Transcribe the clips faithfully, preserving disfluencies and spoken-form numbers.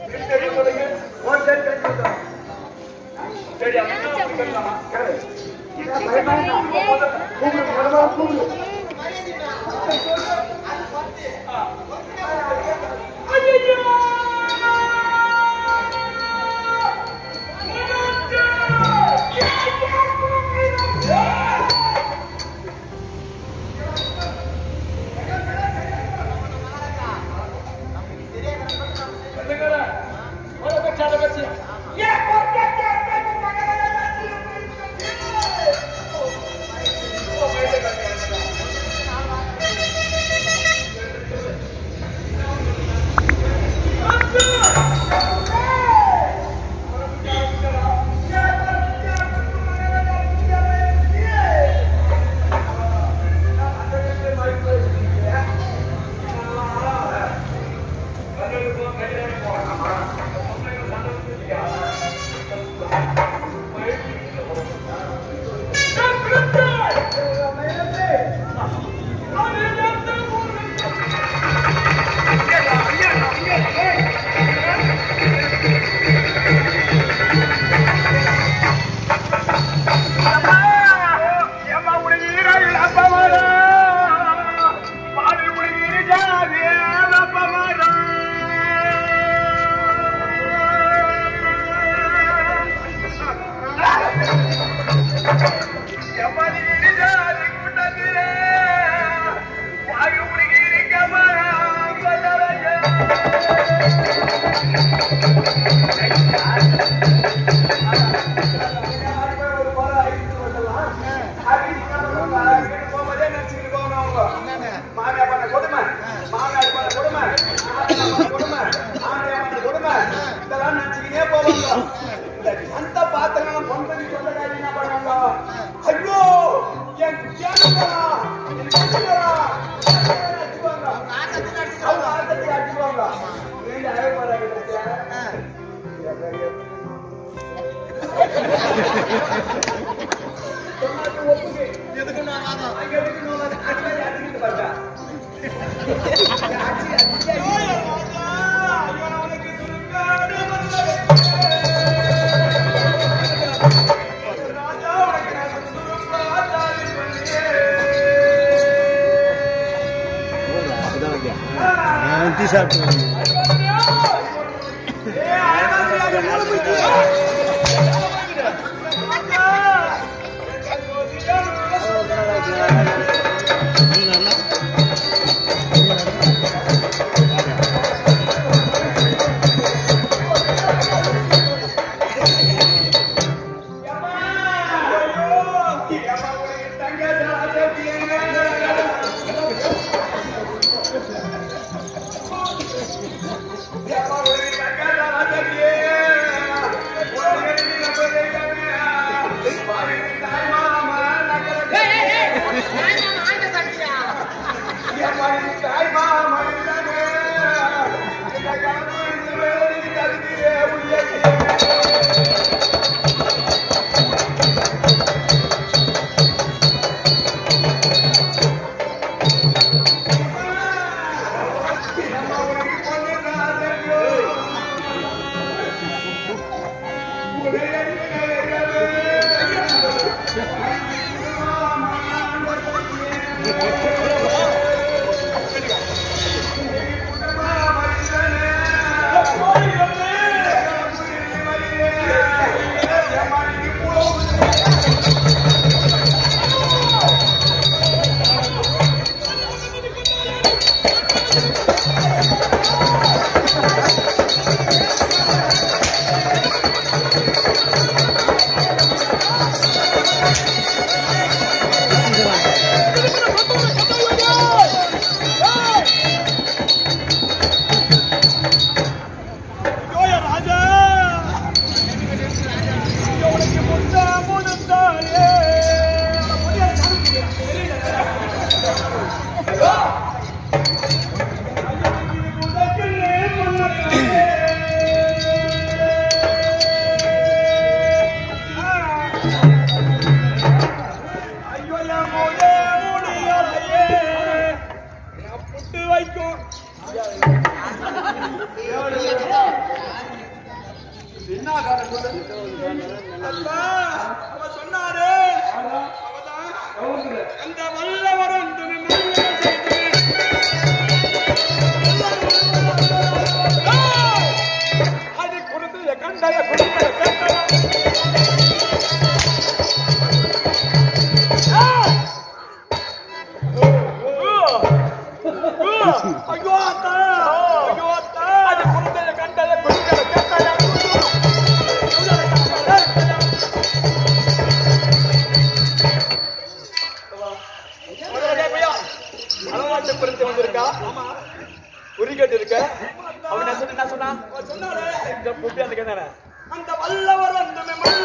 Hey! சொன்னாரு அந்த வல்லவரும் அது கொடுத்து கண்டைய ஐயோ அத்தா ஐயோ அத்தா அது கொடுத்து கண்டைய கொடுக்கிற கேட்டாயா வந்திருக்கா உரிகட்டு இருக்க அவன் என்ன சொன்னா அந்த வல்லவர் அந்த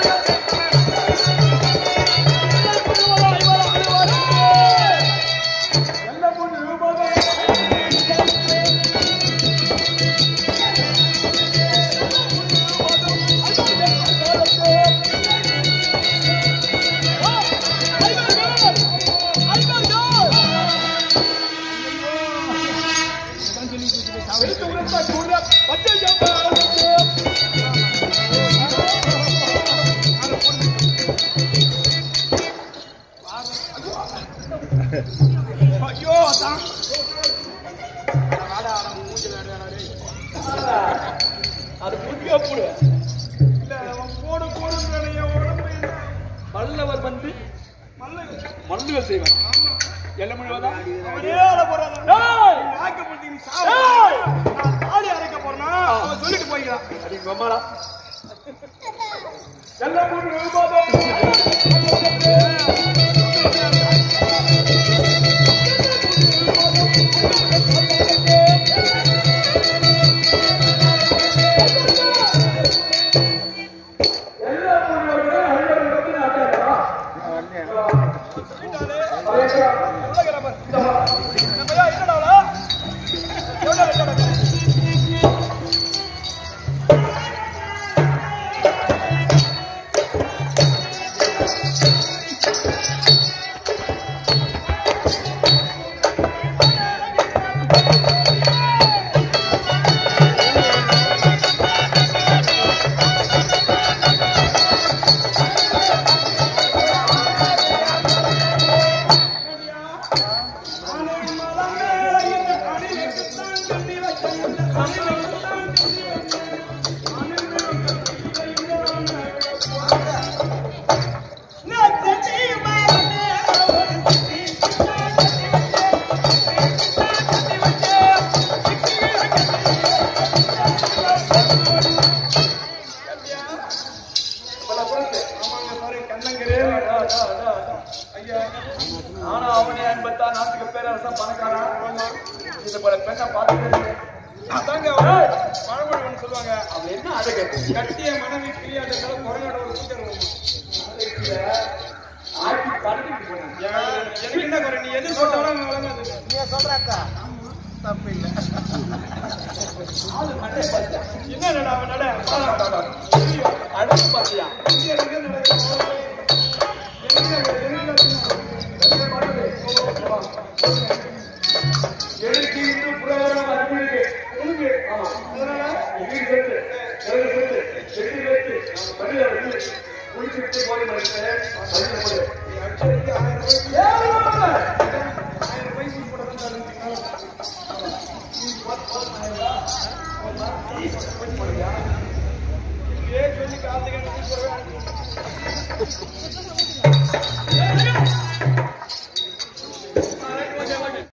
ஐயோ அதான் அது புதிய போடு இல்ல போடு போடு வல்லவர் வந்து மல்லுகள் செய்வான் எல்லாம் முடிவாதான் ஆடி அரைக்க போறனா சொல்லிட்டு போய்க்கலாம் அப்படிங்க அம்மாடா எல்லாம் ஆனா அவனே அன்பத்தா நாட்டுக்கு பேரரசன் பணக்காரன் இது போல பெண்ணை பார்த்து அதாங்க பழமொழி ஒன்று சொல்லுவாங்க அவன் என்ன அதை கட்டிய மனைவி கிளியாட்டத்துல குறையோட ஒரு சீக்கிரம் ஆட்சி பறந்துட்டு போனேன் எனக்கு என்ன குறை நீ எது சொல்றாலும் நீ சொல்றாக்கா தப்பு இல்லை என்ன நட அவன் நட அடுத்து பாத்தியா எனக்கு இன்னும் புரோகிராம் அனுப்பியிருக்கு ஆமா வீடு சேர்த்து சேர்த்து செட்டி வைத்து பள்ளியில வந்து குளிச்சுட்டு போய் மறுத்து ஆயிரம் ரூபாய் சொல்லி காத்துக்கு